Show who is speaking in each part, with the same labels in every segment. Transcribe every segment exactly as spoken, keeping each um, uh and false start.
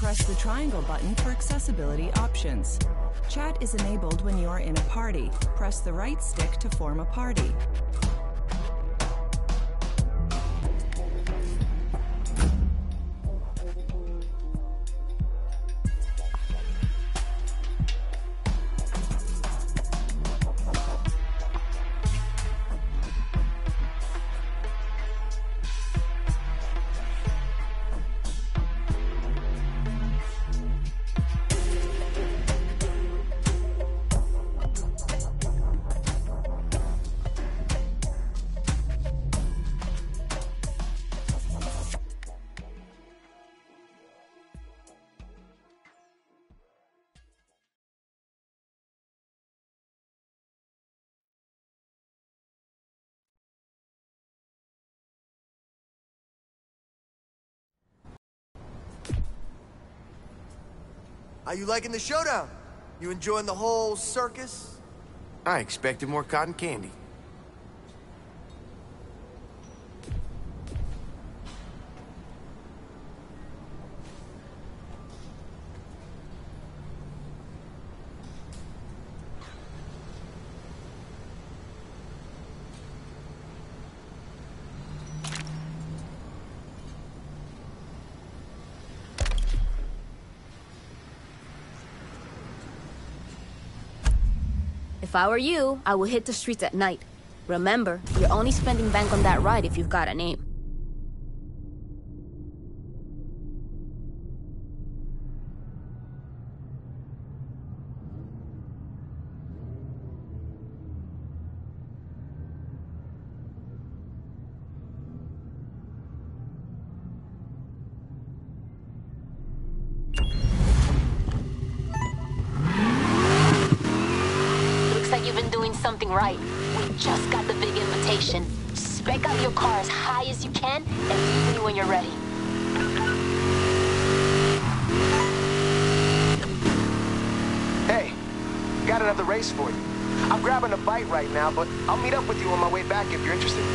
Speaker 1: Press the triangle button for accessibility options. Chat is enabled when you are in a party. Press the right stick to form a party.
Speaker 2: How you liking the showdown? You enjoying the whole circus?
Speaker 3: I expected more cotton candy.
Speaker 4: If I were you, I would hit the streets at night. Remember, you're only spending bank on that ride if you've got a name. Something right. We just got the big invitation. Spec out your car as high as you can and leave me when you're ready.
Speaker 3: Hey, got another race for you. I'm grabbing a bite right now, but I'll meet up with you on my way back if you're interested.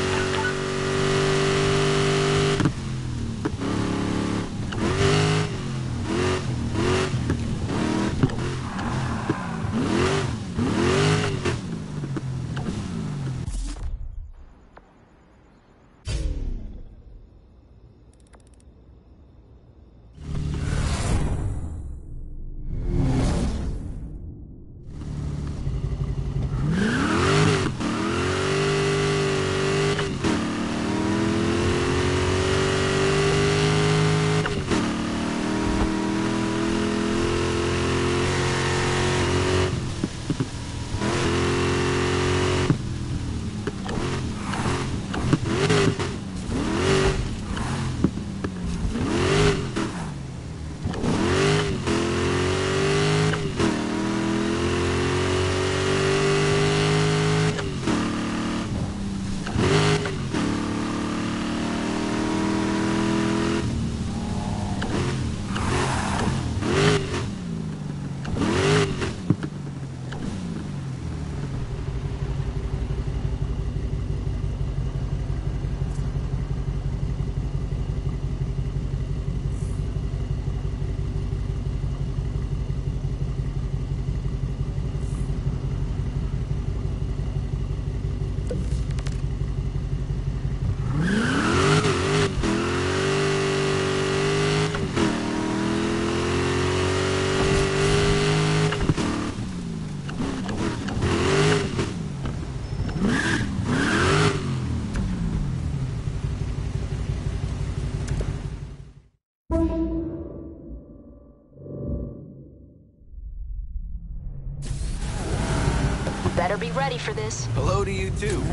Speaker 4: Better be ready for this.
Speaker 3: Hello to you too.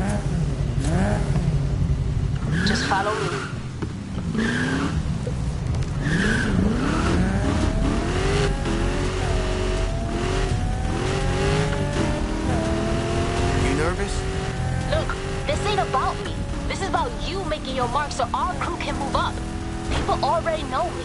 Speaker 4: Just follow me.
Speaker 3: You nervous?
Speaker 4: Look, this ain't about me. This is about you making your mark so our crew can move up. People already know me.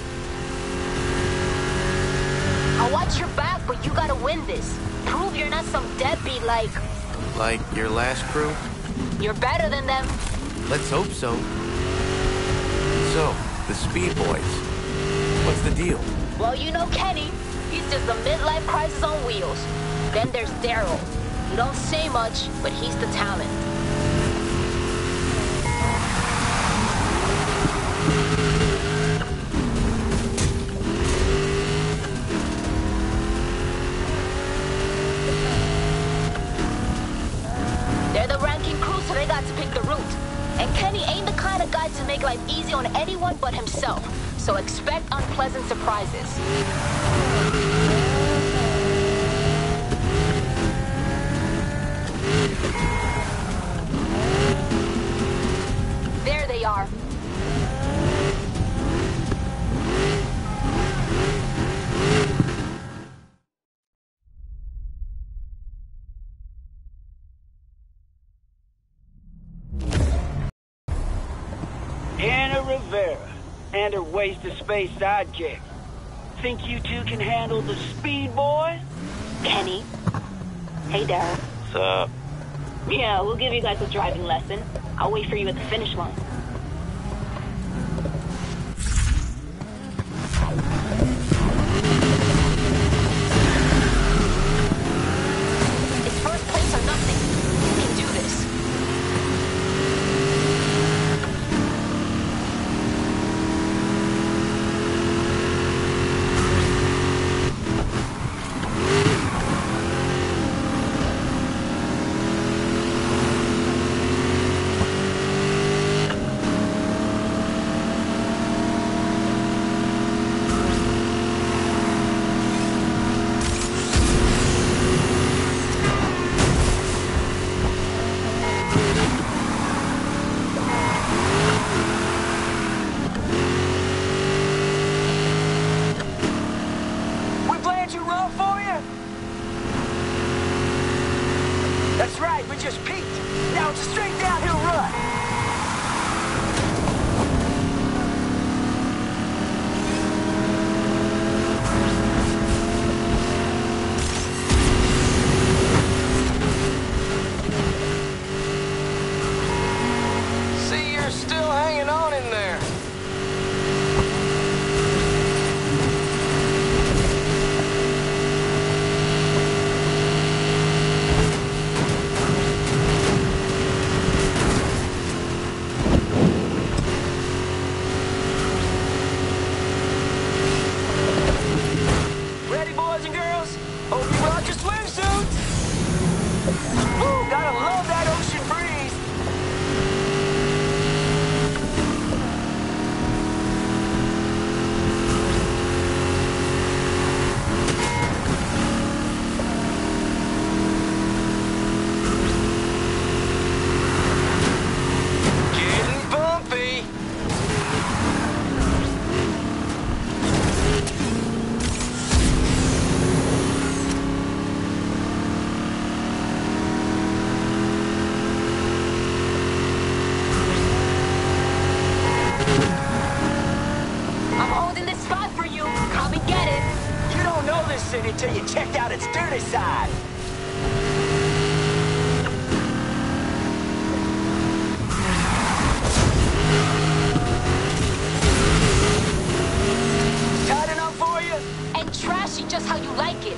Speaker 4: I'll watch your back, but you gotta win this. Prove you're not some deadbeat like...
Speaker 3: Like your last crew?
Speaker 4: You're better than them.
Speaker 3: Let's hope so. So, the Speed Boys. What's the deal?
Speaker 4: Well, you know Kenny. He's just a midlife crisis on wheels. Then there's Daryl. He don't say much, but he's the talent. They're the ranking crew, so they got to pick the route. And Kenny ain't the kind of guy to make life easy on anyone but himself. So expect unpleasant surprises. There they are.
Speaker 5: Anna Rivera and her waste-of-space sidekick. Think you two can handle the speed, boy?
Speaker 4: Kenny. Hey, Daryl.
Speaker 5: What's up?
Speaker 4: Yeah, we'll give you guys a driving lesson. I'll wait for you at the finish line. It's first place or nothing. You can do this.
Speaker 3: That's right, we just peaked. Now it's a straight downhill run. See, you're still hanging on in there. Until you checked out its dirty side. Tight enough for you?
Speaker 4: And trashy just how you like it.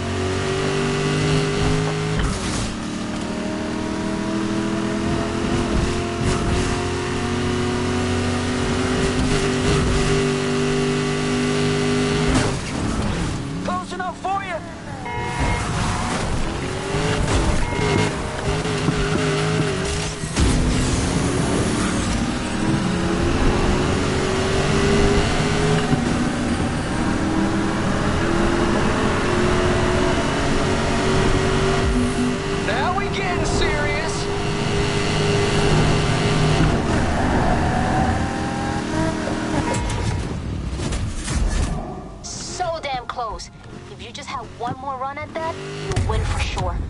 Speaker 4: If you just have one more run at that, you'll win for sure.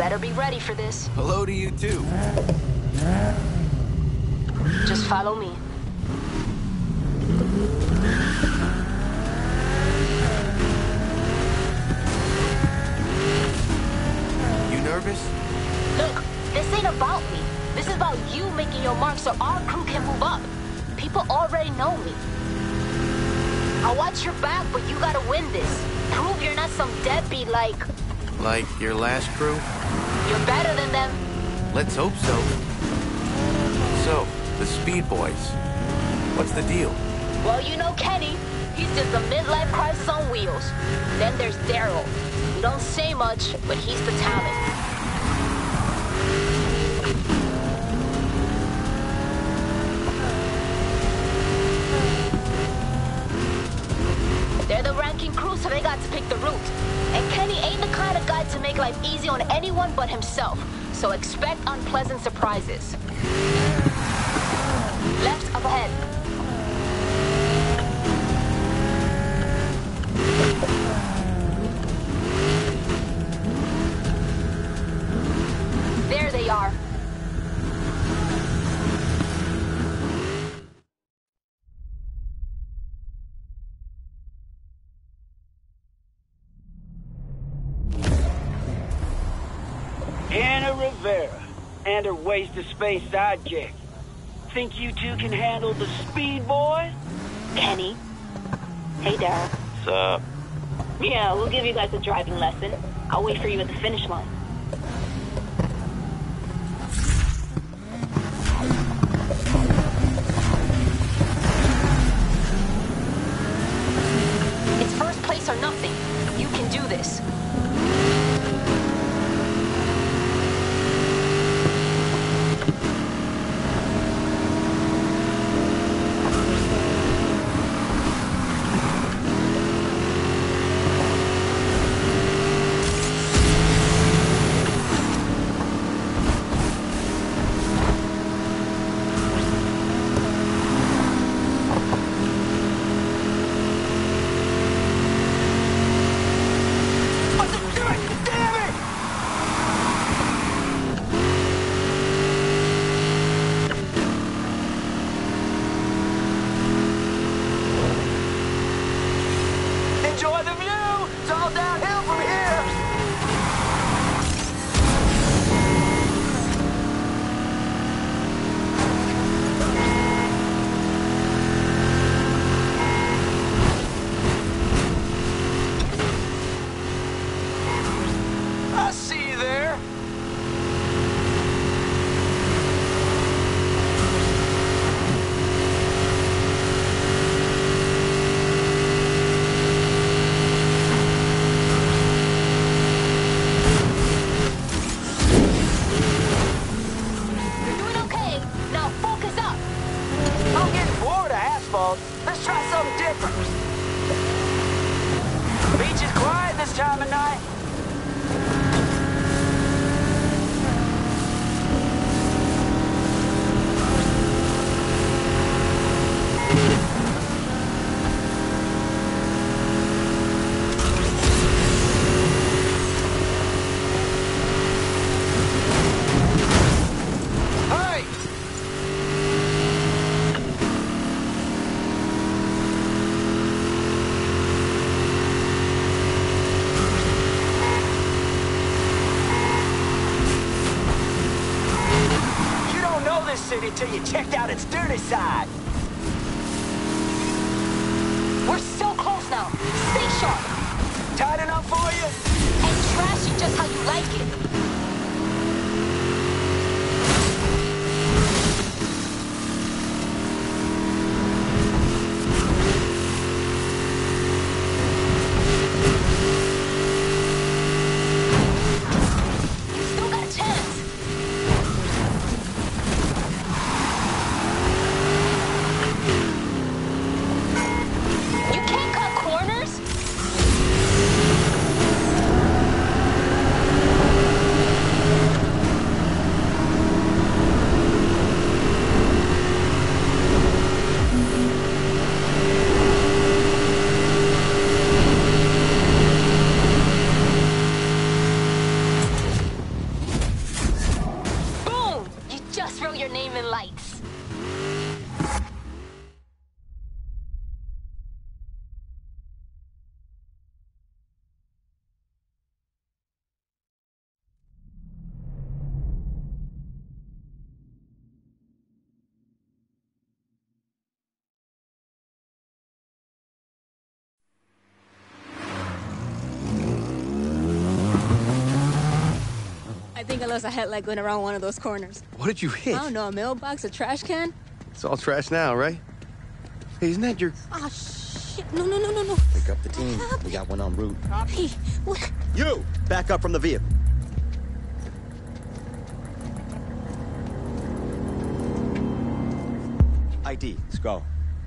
Speaker 4: Better be ready for this.
Speaker 2: Hello to you, too.
Speaker 4: Just follow me.
Speaker 2: You nervous?
Speaker 4: Look, this ain't about me. This is about you making your mark so our crew can move up. People already know me. I'll watch your back, but you gotta win this. Prove you're not some deadbeat like...
Speaker 2: Like your last crew?
Speaker 4: You're better than them.
Speaker 2: Let's hope so. So, the Speed Boys. What's the deal?
Speaker 4: Well, you know Kenny. He's just a midlife crisis on wheels. Then there's Daryl. He don't say much, but he's the talent. They're the ranking crew, so they got to pick the route. And Kenny ain't the kind of guy to make life easy on anyone but himself. So expect unpleasant surprises. Left up ahead. There they are.
Speaker 5: Anna Rivera and her waste-of-space sidekick. Think you two can handle the Speed Boy?
Speaker 4: Kenny. Hey, Daryl.
Speaker 5: What's up?
Speaker 4: Yeah, we'll give you guys a driving lesson. I'll wait for you at the finish line. It's first place or nothing. You can do this.
Speaker 3: Enjoy the view! It's all downhill from here! I see you there! Let's try something different. Beach is quiet this time of night. City till you checked out its dirty side.
Speaker 4: We're so close now. Stay sharp.
Speaker 3: Tight enough for you?
Speaker 4: And trashy just how you like it. throw your name in lights.
Speaker 6: I think I lost a headlight going around one of those corners.
Speaker 7: What did you hit?
Speaker 6: I don't know, a mailbox, a trash can?
Speaker 7: It's all trash now, right? Hey, isn't that your...
Speaker 6: Ah, shit. No, no, no, no, no.
Speaker 8: Pick up the team. We got one en route.
Speaker 6: Hey, what?
Speaker 8: You! Back up from the vehicle. I D. Let's go.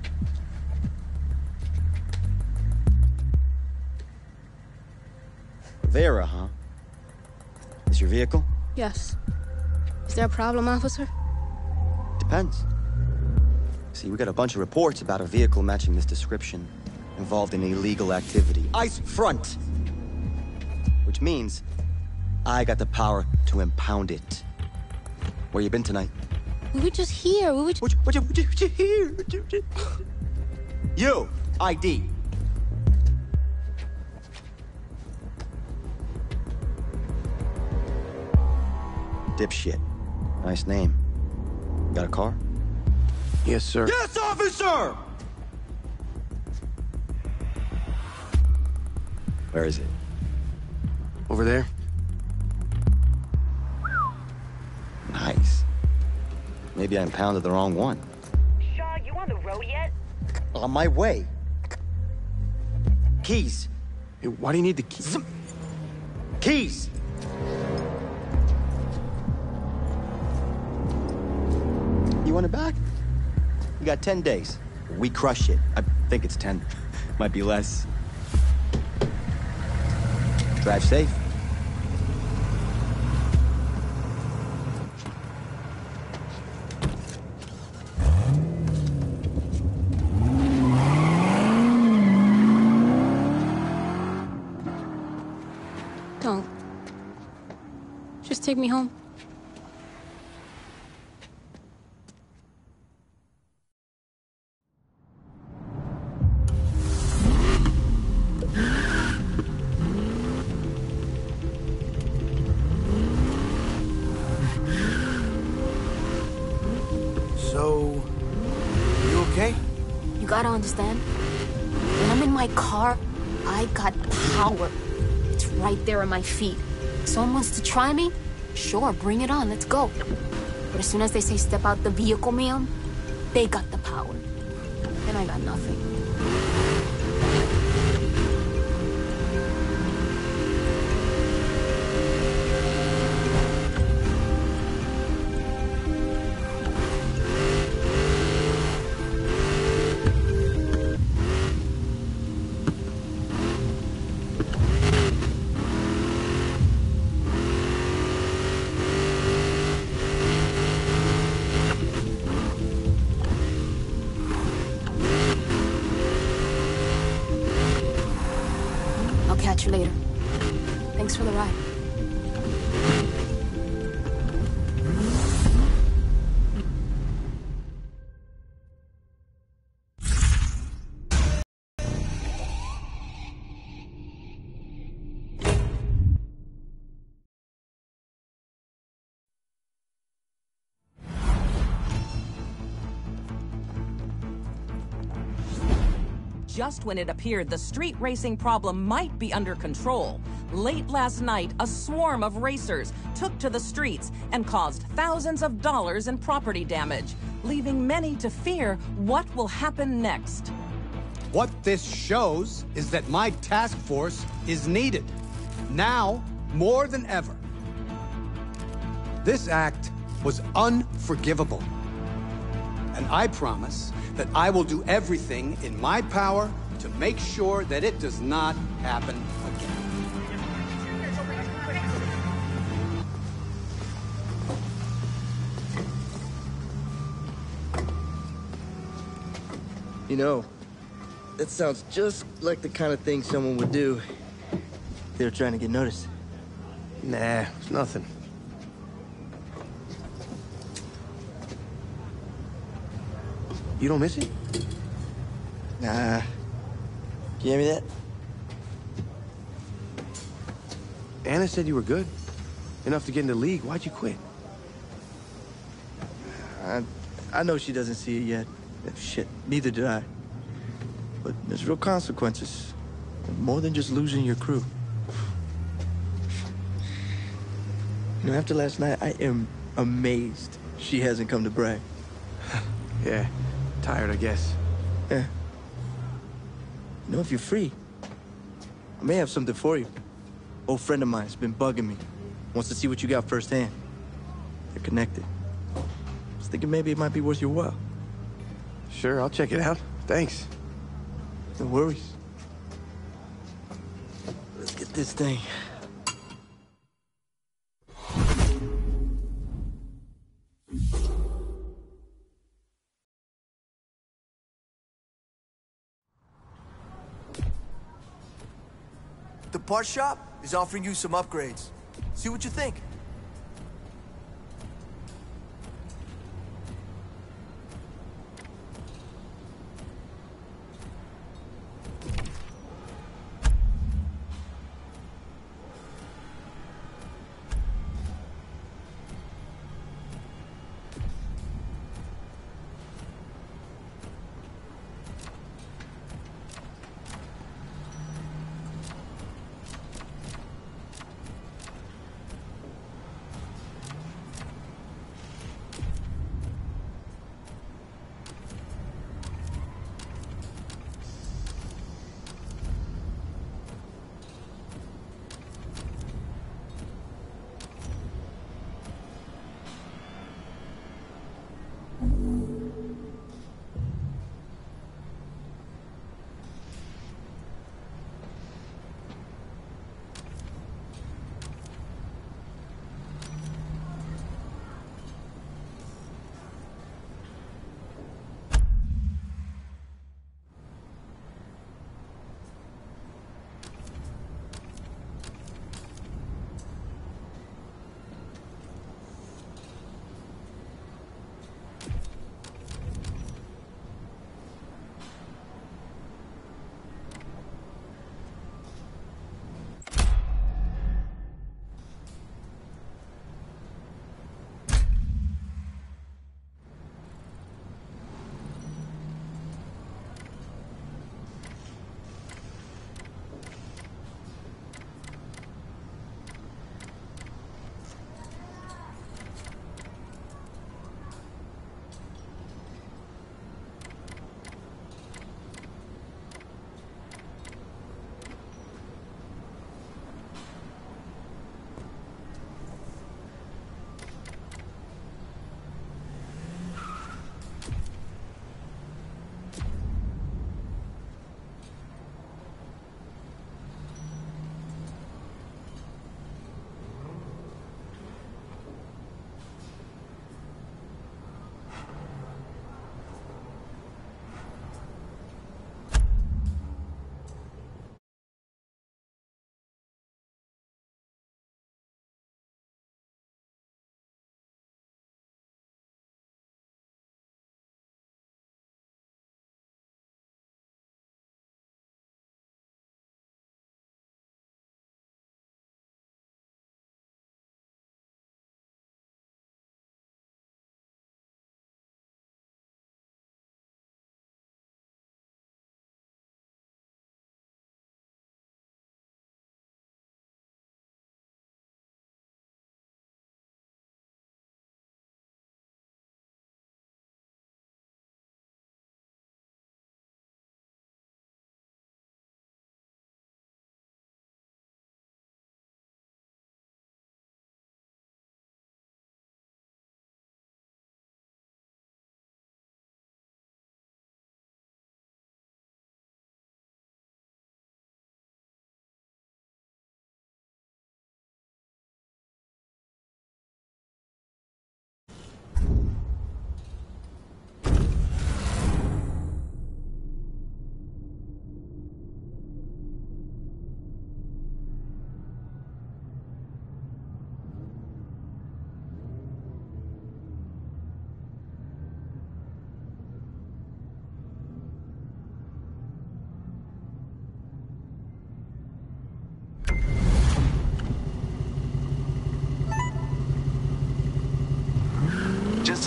Speaker 8: Vera, huh? Is your vehicle?
Speaker 6: Yes. Is there a problem, officer?
Speaker 8: Depends. See, we got a bunch of reports about a vehicle matching this description involved in illegal activity. ICE front! Which means I got the power to impound it. Where you been tonight?
Speaker 6: We were just here. We were just...
Speaker 8: What you, what you, what you, what you here? What you, what you... you! I D. Dipshit. Nice name. Got a car?
Speaker 7: Yes, sir.
Speaker 8: Yes, officer! Where is it?
Speaker 7: Over there?
Speaker 8: Nice. Maybe I impounded the wrong one.
Speaker 9: Shaw, you on the road yet?
Speaker 8: On my way. Keys.
Speaker 7: Hey, why do you need the keys?
Speaker 8: Keys! You want it back? You got ten days. We crush it. I think it's ten. Might be less. Drive safe.
Speaker 6: Don't. Just take me home.
Speaker 2: So, you okay?
Speaker 4: You gotta understand, when I'm in my car, I got power. It's right there at my feet. Someone wants to try me? Sure, bring it on, let's go. But as soon as they say step out the vehicle, ma'am, they got the power. Then I got nothing. Catch you later. Thanks for the ride.
Speaker 10: Just when it appeared the street racing problem might be under control, late last night, a swarm of racers took to the streets and caused thousands of dollars in property damage, leaving many to fear what will happen next.
Speaker 11: What this shows is that my task force is needed, now more than ever. This act was unforgivable, and I promise that I will do everything in my power to make sure that it does not happen again.
Speaker 12: You know, that sounds just like the kind of thing someone would do if they were trying to get noticed.
Speaker 7: Nah, it's nothing. You don't miss it?
Speaker 12: Nah. Can you hear me that?
Speaker 7: Anna said you were good. Enough to get in the league. Why'd you quit?
Speaker 12: I, I know she doesn't see it yet. Shit, neither did I. But there's real consequences. More than just losing your crew. You know, after last night, I am amazed she hasn't come to brag.
Speaker 7: Yeah, tired, I guess.
Speaker 12: Yeah. You know, if you're free, I may have something for you. Old friend of mine's been bugging me. Wants to see what you got firsthand. They're connected. I was thinking maybe it might be worth your while.
Speaker 7: Sure, I'll check it out. Thanks.
Speaker 12: No worries. Let's get this thing.
Speaker 2: The parts shop is offering you some upgrades. See what you think.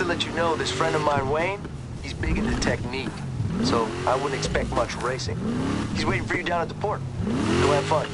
Speaker 3: to let you know, this friend of mine, Wayne, he's big into technique. So I wouldn't expect much racing. He's waiting for you down at the port. Go have fun.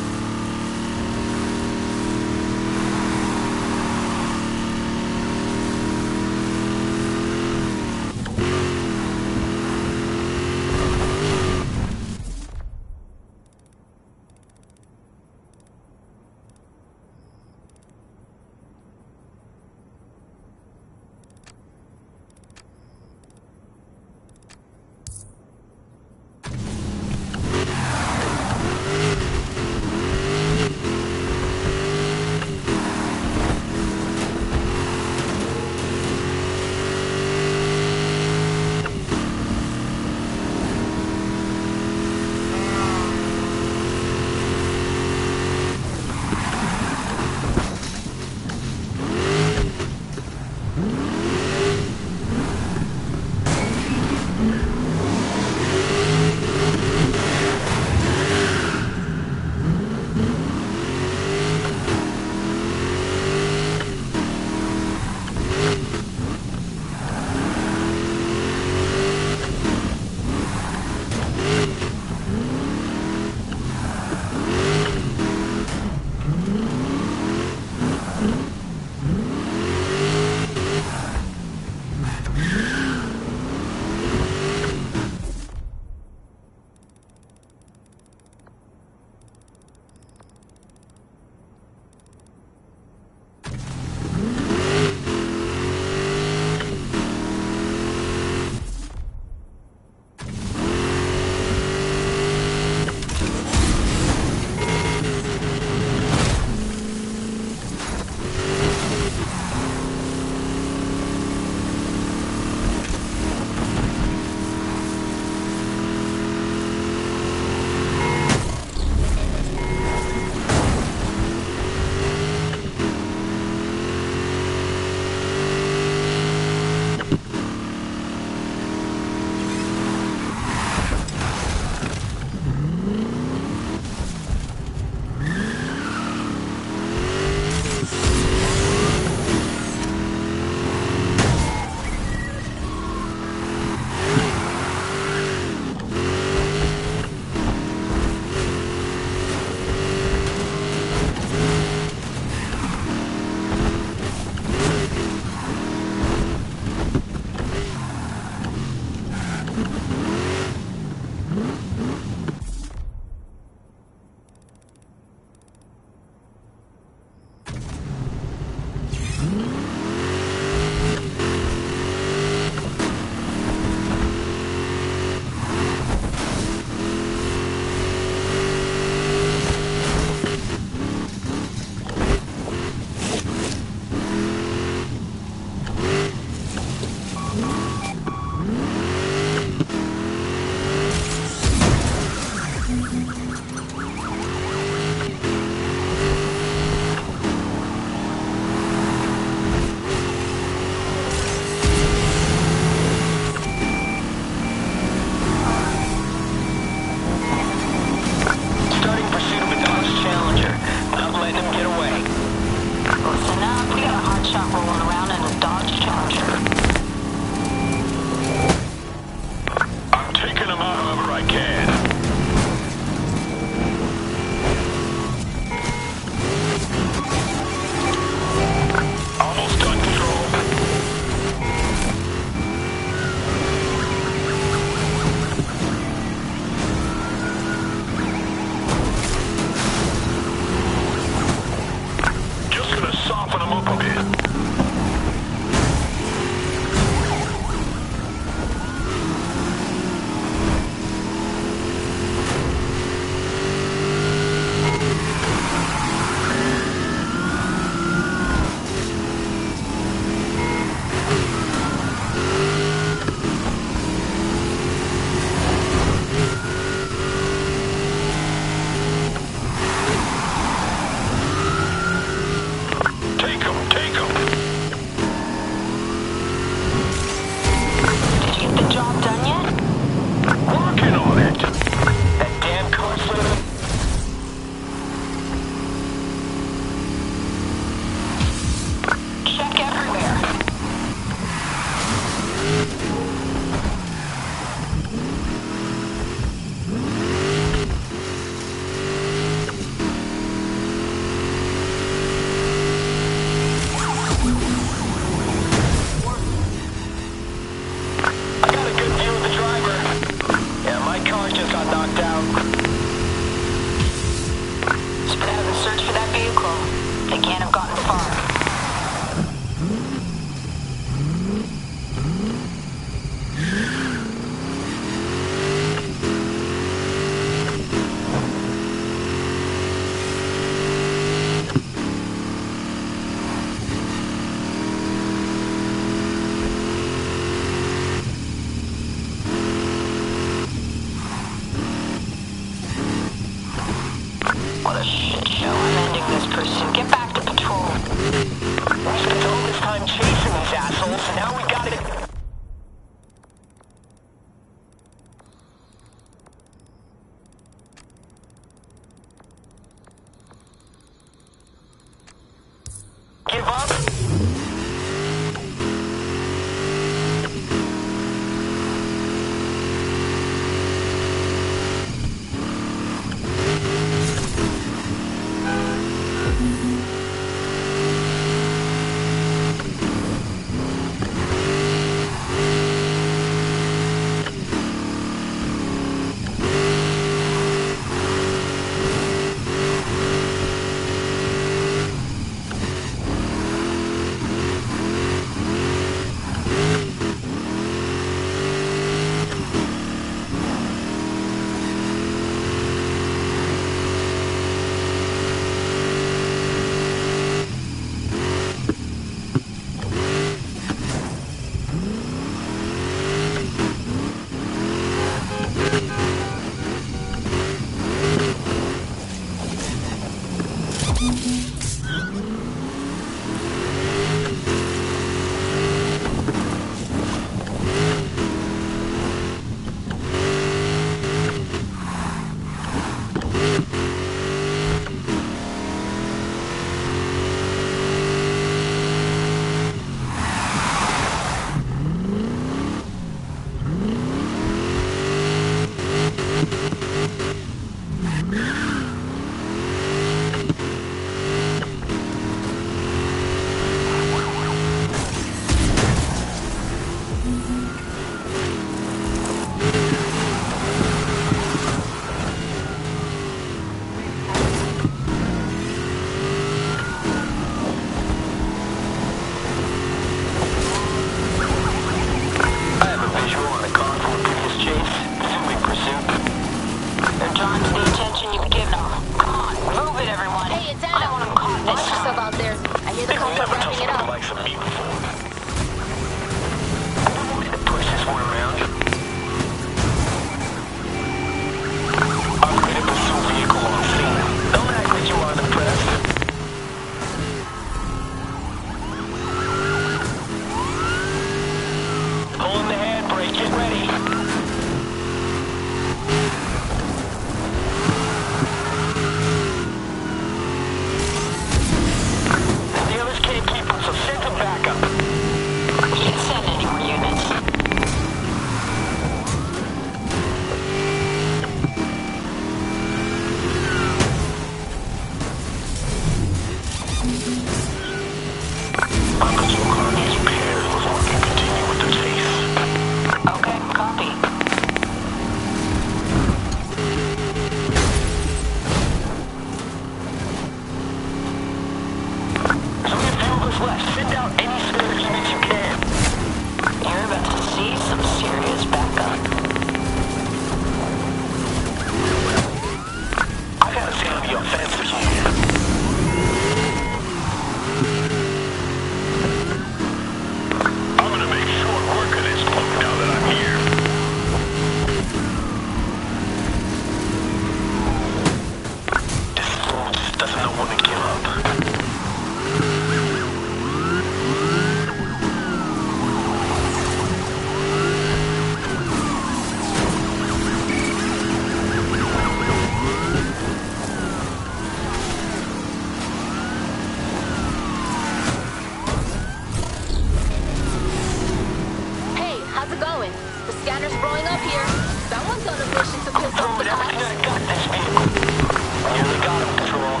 Speaker 4: How's it going? The scanner's blowing up here. Someone's on a mission to piss off the cops.
Speaker 3: You're the god of control.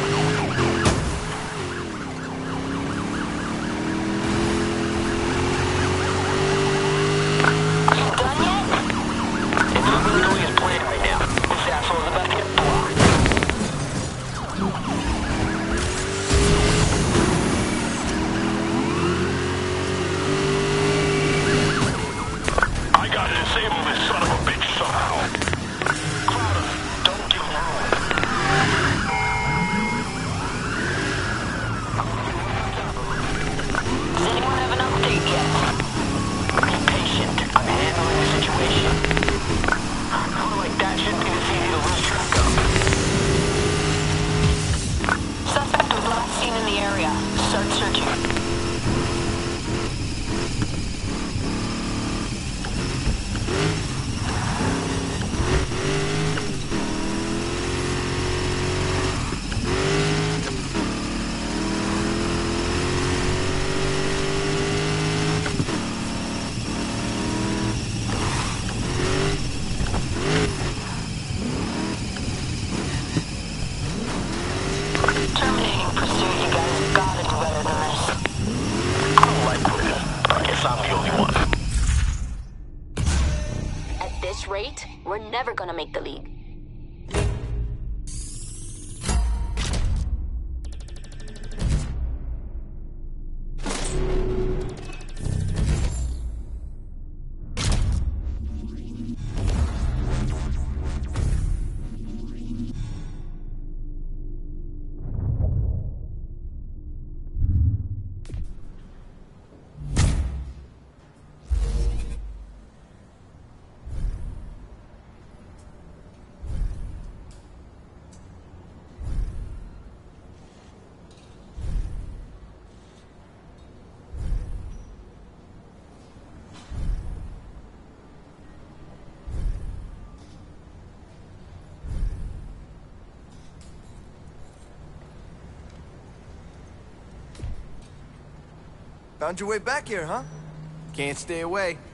Speaker 4: Rate, we're never gonna make the league.
Speaker 2: Found your way back here, huh? Can't stay away.